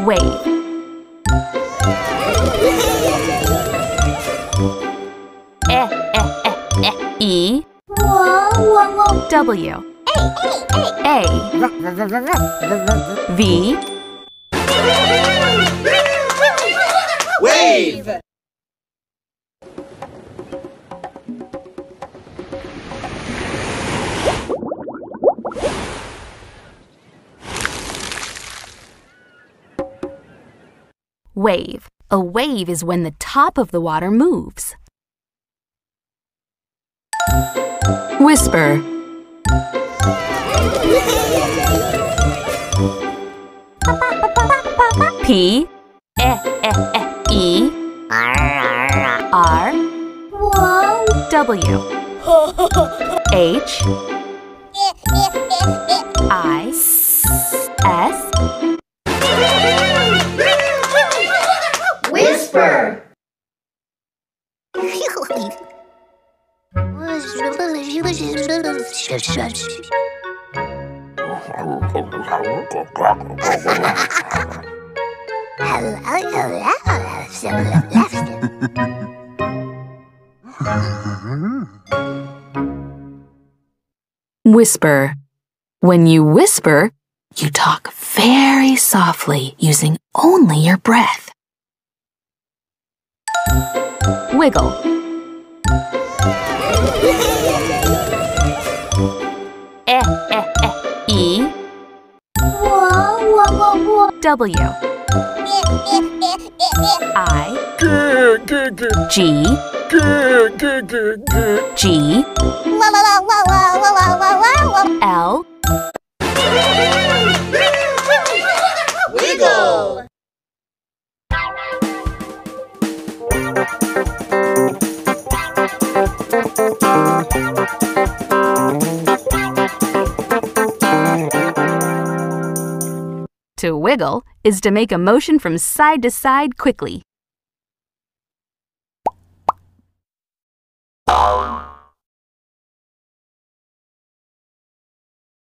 Wave. E W A V Wave! Wave. A wave is when the top of the water moves. Whisper. P E R W H I S Whisper! Whisper. When you whisper, you talk very softly using only your breath. Wiggle. E W I G G L Wiggle! To wiggle is to make a motion from side to side quickly.